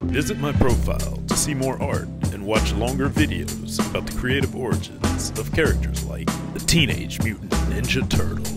Visit my profile to see more art and watch longer videos about the creative origins of characters like the Teenage Mutant Ninja Turtles.